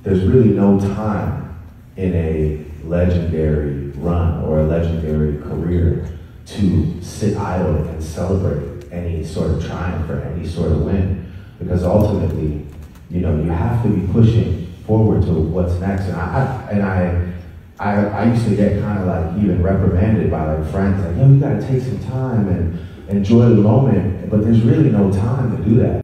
there's really no time in a legendary run or a legendary career to sit idle and celebrate any sort of triumph or any sort of win, because ultimately, you know, you have to be pushing forward to what's next. And I used to get kind of like even reprimanded by like friends, like, yo, you gotta take some time and enjoy the moment, but there's really no time to do that.